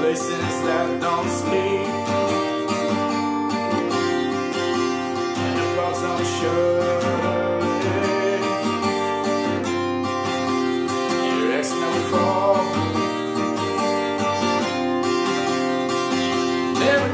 places that don't sleep, and the clouds don't shut. Your ex never called, never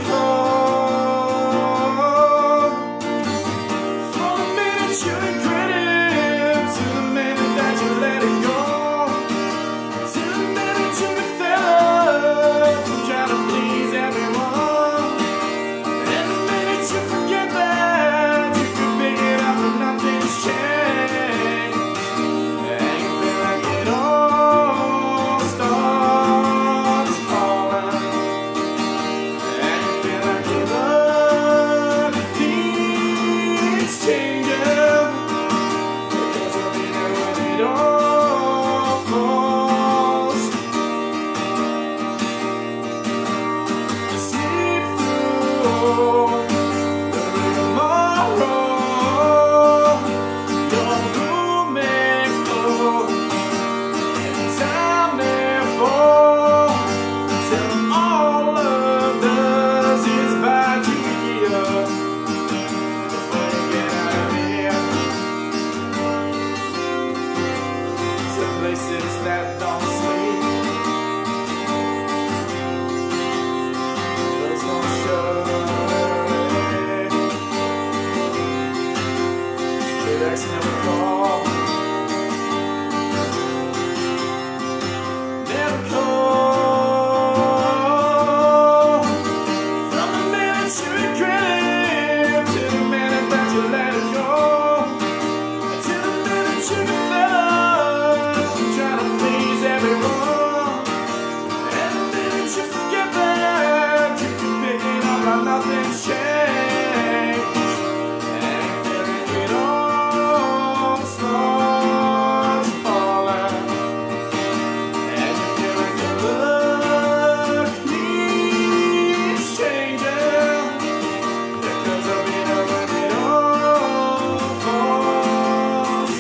called. From the minute you regret it to the minute that you let it go, to the minute you get fed up from trying to please everyone, and the minute you forget that you can pick it up and nothing's changed, and you feel like it all starts falling, and you feel like your love needs changing, because I'll be there when it all falls. Sleep through the rigmarole. Your roommate flow every time they fall. Tell them all love does is buy you up before you get out of here. To places that don't sleep, doors don't shut. Your ex never called, never called. From the minute you regret it to the minute that you let it go, to the minute you get fed up from trying to please everyone, and the minute you forget that you can pick it up like nothing's changed, and you feel like it all starts falling, and you feel like your look needs changing, because I'll be there when it all falls.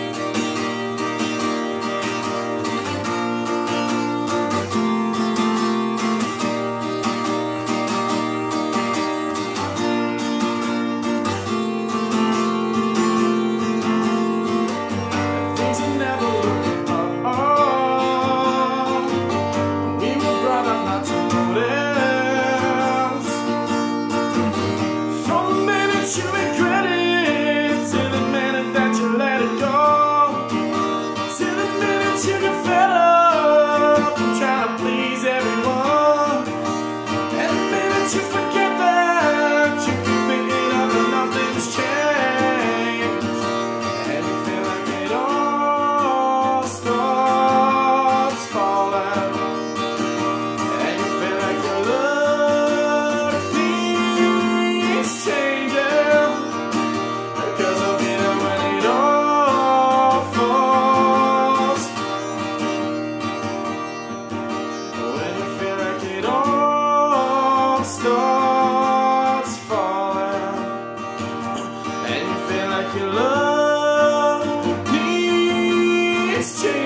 Things are never looking up. We were brought up not to notice. From the minute you regret it to the minute that you let it go, to the minute you get fed up from trying to please everyone, and the minute you forget that you can pick it up and nothing's changed, and you feel like it all starts falling, and you feel like your look needs changing, because I'll be there when it all falls. When you feel like it all starts falling, and you feel like your love needs changing.